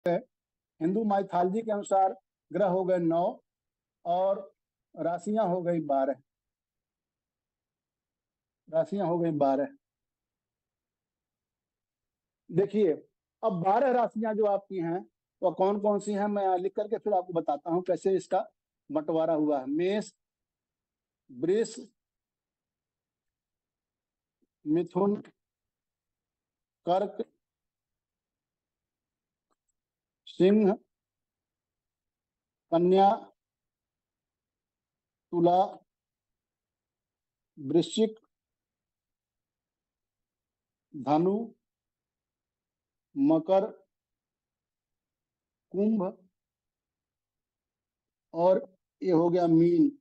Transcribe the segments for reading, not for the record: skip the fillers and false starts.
Hindu mythology के अनुसार ग्रह हो गए 9 और राशियां हो गई 12। राशियां हो गई 12। देखिए, अब 12 राशियां जो आपकी हैं वो कौन कौन सी हैं, मैं लिख करके फिर आपको बताता हूं कैसे इसका बंटवारा हुआ है। मेष, वृष, मिथुन, कर्क, सिंह, कन्या, तुला, वृश्चिक, धनु, मकर, कुंभ और ये हो गया मीन।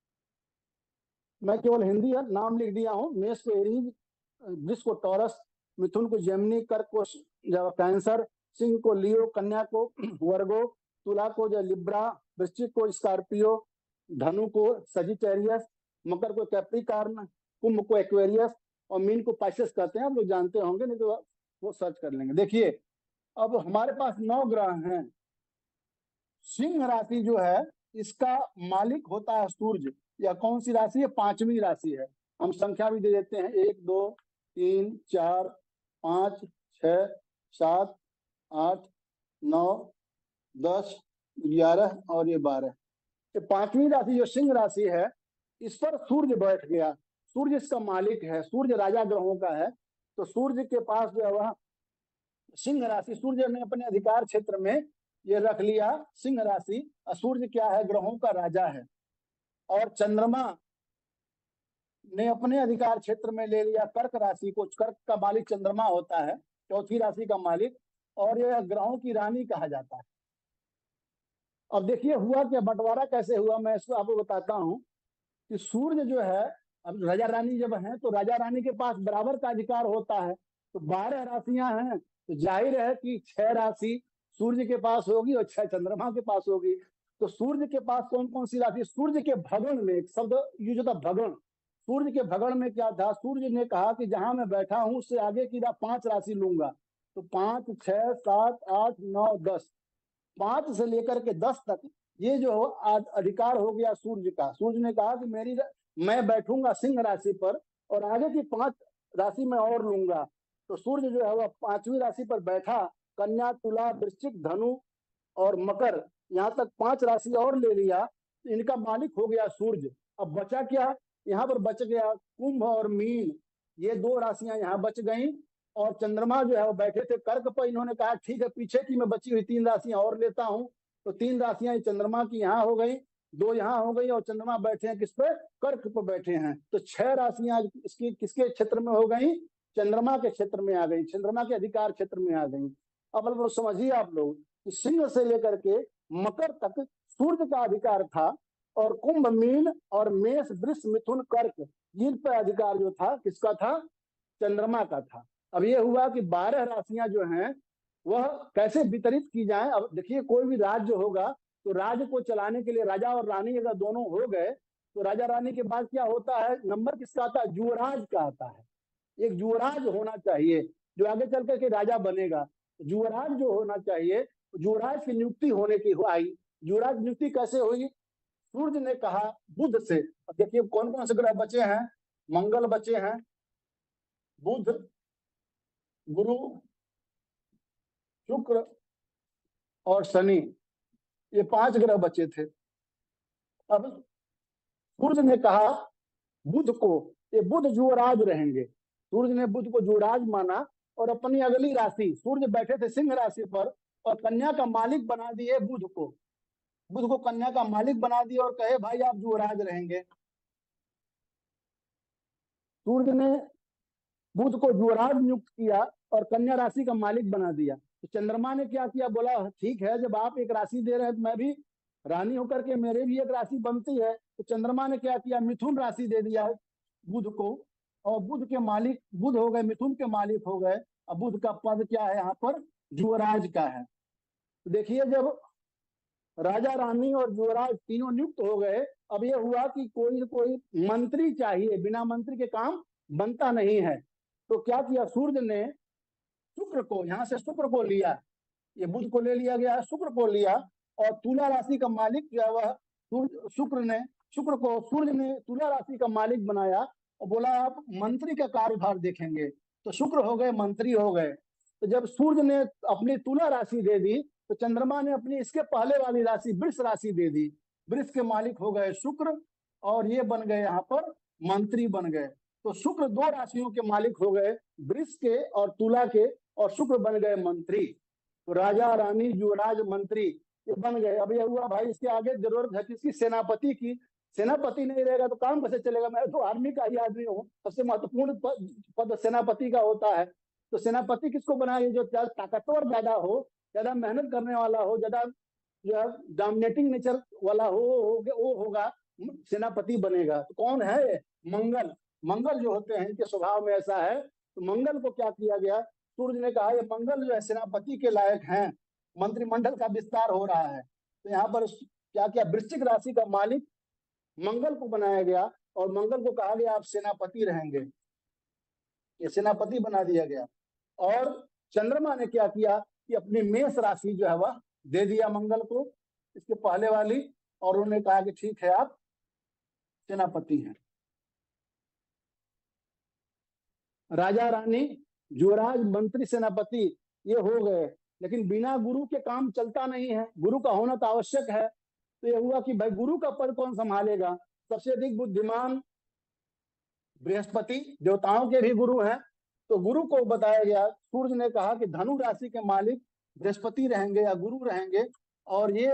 मैं केवल हिंदी नाम लिख दिया हूं। मेष को एरीज, वृष को टॉरस, मिथुन को जेमिनी, कर्क को कैंसर, सिंह को लियो, कन्या को वर्गो, तुला को जो लिब्रा, वृश्चिक को स्कॉर्पियो, धनु को सजिटेरियस, मकर को कैप्रिकॉर्न, कुंभ को एक्वेरियस और मीन को पाइसेस कहते हैं। आप लोग जानते होंगे, नहीं तो वो सर्च कर लेंगे। देखिए, अब हमारे पास 9 ग्रह हैं। सिंह राशि जो है इसका मालिक होता है सूर्य। यह कौन सी राशि है? 5वीं राशि है। हम संख्या भी दे देते हैं, 1 2 3 4 5 6 7 8 9 10 11 और ये 12। ये 5वीं राशि जो सिंह राशि है इस पर सूर्य बैठ गया। सूर्य इसका मालिक है, सूर्य राजा ग्रहों का है। तो सूर्य के पास जो है वह सिंह राशि, सूर्य ने अपने अधिकार क्षेत्र में ये रख लिया सिंह राशि। सूर्य क्या है? ग्रहों का राजा है। और चंद्रमा ने अपने अधिकार क्षेत्र में ले लिया कर्क राशि को। कर्क का मालिक चंद्रमा होता है, चौथी राशि का मालिक, और यह ग्रहों की रानी कहा जाता है। अब देखिए हुआ क्या, बंटवारा कैसे हुआ, मैं इसको आपको बताता हूं कि सूर्य जो है, अब राजा रानी जब है तो राजा रानी के पास बराबर का अधिकार होता है। तो 12 राशियां हैं तो जाहिर है कि 6 राशि सूर्य के पास होगी और 6 चंद्रमा के पास होगी। तो सूर्य के पास कौन कौन सी राशि? सूर्य के भगण में एक शब्द यूज होता, भगण। सूर्य के भगण में क्या था? सूर्य ने कहा कि जहां मैं बैठा हूं उससे आगे की 5 राशि लूंगा। तो 5 6 7 8 9 10, 5 से लेकर के 10 तक ये जो अधिकार हो गया सूर्य का। सूर्य ने कहा कि मैं बैठूंगा सिंह राशि पर और आगे की 5 राशि में और लूंगा। तो सूर्य जो है वह 5वीं राशि पर बैठा। कन्या, तुला, वृश्चिक, धनु और मकर, यहाँ तक 5 राशि और ले लिया। तो इनका मालिक हो गया सूर्य। अब बचा क्या? यहाँ पर बच गया कुंभ और मीन। ये 2 राशियां यहाँ बच गई। और चंद्रमा जो है वो बैठे थे कर्क पर। इन्होंने कहा ठीक है, पीछे की मैं बची हुई 3 राशियां और लेता हूं। तो 3 राशियां चंद्रमा की यहाँ हो गई, 2 यहाँ हो गई और चंद्रमा बैठे हैं किस पे? कर्क पर बैठे हैं। तो 6 राशियां इसकी किसके क्षेत्र में हो गई? चंद्रमा के क्षेत्र में आ गई, चंद्रमा के अधिकार क्षेत्र में आ गई। अब लोग समझिए आप लोग कि सिंह से लेकर के मकर तक सूर्य का अधिकार था और कुंभ, मीन और मेष, वृष, मिथुन, कर्क, जिन पर अधिकार जो था किसका था? चंद्रमा का था। अब ये हुआ कि 12 राशियां जो हैं वह कैसे वितरित की जाए। अब देखिए, कोई भी राज्य होगा तो राज्य को चलाने के लिए राजा और रानी अगर दोनों हो गए तो राजा रानी के बाद क्या होता है? नंबर किसका आता है? युवराज का आता है। एक युवराज होना चाहिए जो आगे चल करके राजा बनेगा। युवराज जो होना चाहिए, युवराज की नियुक्ति होने की आई। युवराज नियुक्ति कैसे हुई? सूर्य ने कहा बुध से। अब देखिए कौन कौन से ग्रह बचे हैं? मंगल बचे हैं, बुध, गुरु, शुक्र और शनि, ये 5 ग्रह बचे थे। अब सूर्य ने कहा बुध को, ये बुध युवराज रहेंगे। सूर्य ने बुध को युवराज माना और अपनी अगली राशि, सूर्य बैठे थे सिंह राशि पर और कन्या का मालिक बना दिए बुध को। बुध को कन्या का मालिक बना दिया और कहे भाई आप युवराज रहेंगे। सूर्य ने बुध को युवराज नियुक्त किया और कन्या राशि का मालिक बना दिया। तो चंद्रमा ने क्या किया? बोला ठीक है, जब आप एक राशि दे रहे हैं तो मैं भी रानी होकर के मेरे भी एक राशि बनती है। तो चंद्रमा ने क्या किया? मिथुन राशि दे दिया बुध को और बुध के मालिक बुध हो गए, मिथुन के मालिक हो गए। अब बुध का पद क्या है यहाँ पर? युवराज का है। तो देखिए, जब राजा रानी और युवराज तीनों नियुक्त हो गए, अब ये हुआ कि कोई न कोई मंत्री चाहिए, बिना मंत्री के काम बनता नहीं है। तो क्या किया सूर्य ने? शुक्र को, यहां से शुक्र को लिया। ये बुध को ले लिया गया, शुक्र को लिया, और तुला राशि का मालिक जो है वह शुक्र को सूर्य ने तुला राशि का मालिक बनाया और बोला आप मंत्री का कार्यभार देखेंगे। तो शुक्र हो गए मंत्री हो गए। तो जब सूर्य ने अपनी तुला राशि दे दी तो चंद्रमा ने अपनी इसके पहले वाली राशि वृष राशि दे दी। वृष के मालिक हो गए शुक्र और ये बन गए यहाँ पर मंत्री बन गए। तो शुक्र दो राशियों के मालिक हो गए, वृष के और तुला के, और शुक्र बन गए मंत्री। तो राजा रानी युवराज मंत्री ये बन गए। अब ये हुआ भाई, इसके आगे जरूरत है किसकी? सेनापति की। सेनापति नहीं रहेगा तो काम कैसे चलेगा? मैं तो आर्मी का ही आदमी हूँ, सबसे महत्वपूर्ण पद सेनापति का होता है। तो सेनापति किसको बनाए? जो ताकतवर ज्यादा हो, ज्यादा मेहनत करने वाला हो, ज्यादा जो है डोमिनेटिंग नेचर वाला हो, वो होगा सेनापति बनेगा। तो कौन है? मंगल। मंगल जो होते हैं इनके स्वभाव में ऐसा है। तो मंगल को क्या किया गया? सूर्य ने कहा ये मंगल जो है सेनापति के लायक हैं, मंत्रिमंडल का विस्तार हो रहा है। तो यहाँ पर क्या किया? वृश्चिक राशि का मालिक मंगल को बनाया गया और मंगल को कहा गया आप सेनापति रहेंगे, ये सेनापति बना दिया गया। और चंद्रमा ने क्या किया कि अपनी मेष राशि जो है वह दे दिया मंगल को, इसके पहले वाली, और उन्होंने कहा कि ठीक है आप सेनापति हैं। राजा रानी युवराज मंत्री सेनापति ये हो गए, लेकिन बिना गुरु के काम चलता नहीं है, गुरु का होना तो आवश्यक है। तो ये हुआ कि भाई गुरु का पद कौन संभालेगा? सबसे अधिक बुद्धिमान बृहस्पति, देवताओं के भी गुरु हैं। तो गुरु को बताया गया, सूर्य ने कहा कि धनु राशि के मालिक बृहस्पति रहेंगे या गुरु रहेंगे, और ये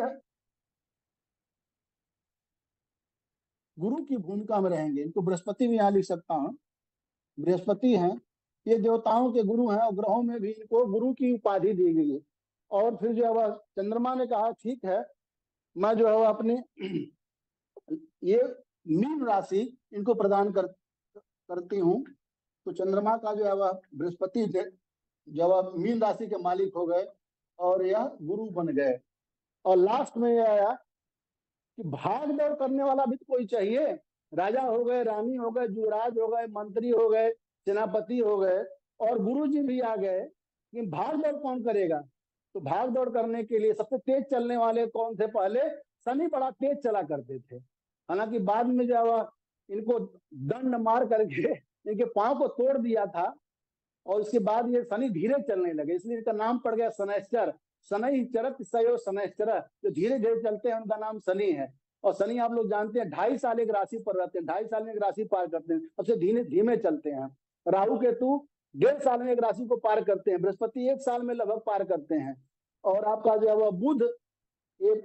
गुरु की भूमिका में रहेंगे। इनको बृहस्पति भी यहाँ लिख सकता हूँ, बृहस्पति हैं, ये देवताओं के गुरु हैं, और ग्रहों में भी इनको गुरु की उपाधि दी गई है। और फिर जो है वह चंद्रमा ने कहा ठीक है मैं जो है वह अपनी ये मीन राशि इनको प्रदान करती हूँ। तो चंद्रमा का जो है वह बृहस्पति जब वह मीन राशि के मालिक हो गए और यह गुरु बन गए। और लास्ट में यह आया कि भाग दौड़ करने वाला भी तो कोई चाहिए। राजा हो गए, रानी हो गए, युवराज हो गए, मंत्री हो गए, सेनापति हो गए, और गुरु जी भी आ गए, कि भाग दौड़ कौन करेगा? तो भाग दौड़ करने के लिए सबसे तेज चलने वाले कौन थे? पहले शनि बड़ा तेज चला करते थे, हालांकि बाद में जो इनको दंड मार करके इनके पांव को तोड़ दिया था, और उसके बाद ये शनि धीरे चलने लगे, इसलिए इनका नाम पड़ गया शनैश्चर। शनि चरत सयो शनैश्चर, जो धीरे धीरे चलते हैं उनका नाम शनि है। और शनि आप लोग जानते हैं 2.5 साल एक राशि पर रहते हैं, 2.5 साल में एक राशि पार करते हैं, सबसे धीमे धीमे चलते हैं। राहु केतु 1.5 साल में एक राशि को पार करते हैं, बृहस्पति 1 साल में लगभग पार करते हैं। और आपका जो है वह बुध, ये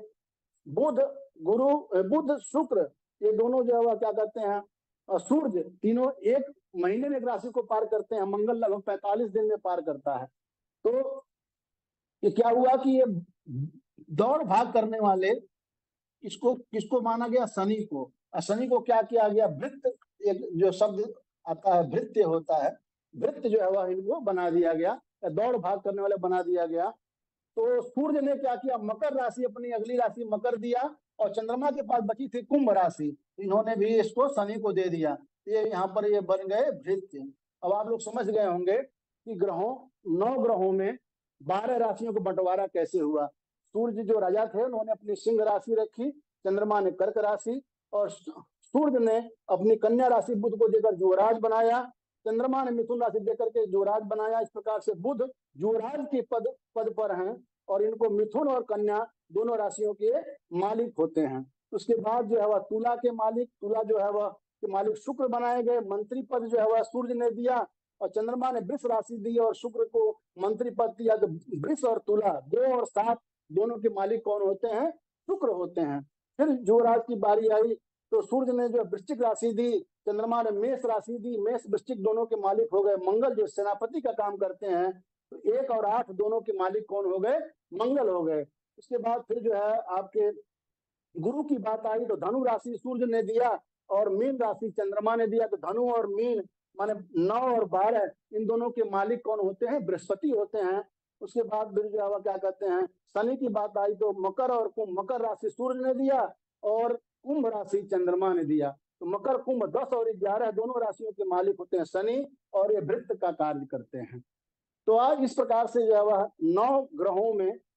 बुध गुरु, बुध शुक्र, ये दोनों जो है वह क्या कहते हैं, और सूर्य, तीनों 1 महीने में एक राशि को पार करते हैं। मंगल लगभग 45 दिन में पार करता है। तो ये क्या हुआ कि ये दौड़ भाग करने वाले इसको किसको माना गया? शनि को। और शनि को क्या किया गया? वृत्त, एक जो शब्द आता है भृत्य होता है, वृत्त जो है वह इनको बना दिया गया, दौड़ भाग करने वाले बना दिया गया। तो सूर्य ने क्या किया? मकर राशि, अपनी अगली राशि मकर दिया, और चंद्रमा के पास बची थी कुंभ राशि, इन्होंने भी इसको शनि को दे दिया। ये यहाँ पर ये बन गए भृत्य। अब आप लोग समझ गए होंगे कि ग्रहों 9 ग्रहों में 12 राशियों को बंटवारा कैसे हुआ। सूर्य जो राजा थे उन्होंने अपनी सिंह राशि रखी, चंद्रमा ने कर्क राशि, और सूर्य ने अपनी कन्या राशि बुध को देकर युवराज बनाया, चंद्रमा ने मिथुन राशि देकर के युवराज बनाया। इस प्रकार से बुध युवराज के पद पर हैं, और इनको मिथुन और कन्या दोनों राशियों के मालिक होते हैं। उसके बाद जो है वह तुला के मालिक, तुला जो है वह के मालिक शुक्र बनाए गए, मंत्री पद जो है वह सूर्य ने दिया, और चंद्रमा ने वृष राशि दी और शुक्र को मंत्री पद दिया। तो वृष और तुला 2 और 7 दोनों के मालिक कौन होते हैं? शुक्र होते हैं। फिर युवराज की बारी आई तो सूर्य ने जो वृश्चिक राशि दी, चंद्रमा ने मेष राशि दी, मेष वृश्चिक दोनों के मालिक हो गए मंगल, जो सेनापति का काम करते हैं। तो 1 और 8 दोनों के मालिक कौन हो गए? मंगल हो गए। उसके बाद फिर जो है आपके गुरु की बात आई तो धनु राशि सूर्य ने दिया और मीन राशि चंद्रमा ने दिया। तो धनु और मीन माने 9 और 12 इन दोनों के मालिक कौन होते हैं? बृहस्पति होते हैं। उसके बाद फिर जो है क्या कहते हैं, शनि की बात आई तो मकर और कुंभ, मकर राशि सूर्य ने दिया और कुंभ राशि चंद्रमा ने दिया। तो मकर कुंभ 10 और 11 दोनों राशियों के मालिक होते हैं शनि, और ये वृत्त का कार्य करते हैं। तो आज इस प्रकार से जो है वह 9 ग्रहों में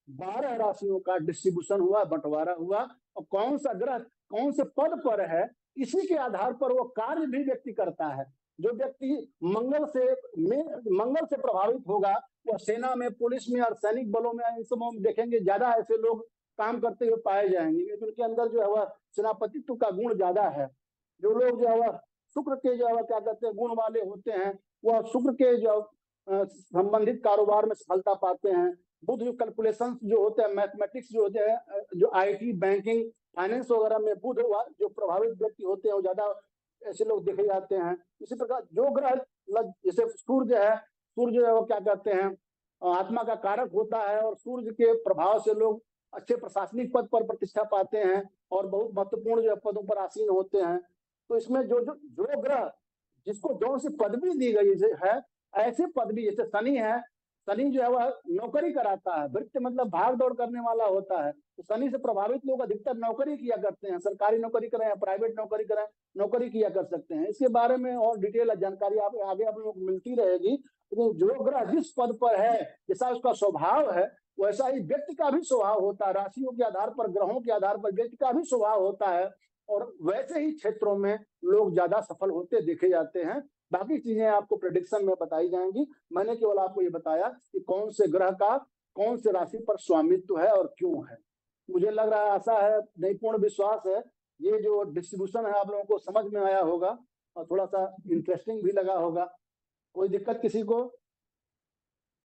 12 राशियों का डिस्ट्रीब्यूशन हुआ, बंटवारा हुआ, और कौन सा ग्रह कौन से पद पर है इसी के आधार पर वो कार्य भी व्यक्ति करता है। जो व्यक्ति मंगल से प्रभावित होगा वह सेना में, पुलिस में और सैनिक बलों में, इन सबों में देखेंगे ज्यादा ऐसे लोग काम करते हुए पाए जाएंगे, क्योंकि उनके अंदर जो है वह सेनापतित्व का गुण ज्यादा है। जो लोग जो है वह शुक्र के जो है क्या कहते हैं गुण वाले होते हैं, वह शुक्र के जो संबंधित कारोबार में सफलता पाते हैं। बुध जो कैलकुलेशन जो होते हैं, मैथमेटिक्स जो होते हैं, जो आईटी, बैंकिंग, फाइनेंस वगैरह में बुध जो प्रभावित व्यक्ति होते हैं वो ज्यादा ऐसे लोग देखे जाते हैं। इसी प्रकार जो ग्रह जैसे सूर्य जो है वो क्या कहते हैं आत्मा का कारक होता है, और सूर्य के प्रभाव से लोग अच्छे प्रशासनिक पद पर प्रतिष्ठा पाते हैं और बहुत महत्वपूर्ण जो पदों पर आसीन होते हैं। तो इसमें जो ग्रह जिसको जो सी पदवी दी गई है, ऐसे पदवी जैसे शनि है, शनि जो है वह नौकरी कराता है, भृत्य मतलब भाग दौड़ करने वाला होता है। तो शनि से प्रभावित लोग अधिकतर नौकरी किया करते हैं, सरकारी नौकरी करें या प्राइवेट नौकरी करें, नौकरी किया कर सकते हैं। इसके बारे में और डिटेल जानकारी आगे आप लोगों को मिलती रहेगी। तो जो ग्रह जिस पद पर है, जैसा उसका स्वभाव है वैसा ही व्यक्ति का भी स्वभाव होता है। राशियों के आधार पर, ग्रहों के आधार पर व्यक्ति का भी स्वभाव होता है, और वैसे ही क्षेत्रों में लोग ज्यादा सफल होते देखे जाते हैं। बाकी चीजें आपको प्रेडिक्शन में बताई जाएंगी। मैंने केवल आपको ये बताया कि कौन से ग्रह का कौन से राशि पर स्वामित्व है और क्यों है। मुझे लग रहा है, आशा है, नहीं पूर्ण विश्वास है, ये जो डिस्ट्रीब्यूशन है आप लोगों को समझ में आया होगा और थोड़ा सा इंटरेस्टिंग भी लगा होगा। कोई दिक्कत किसी को?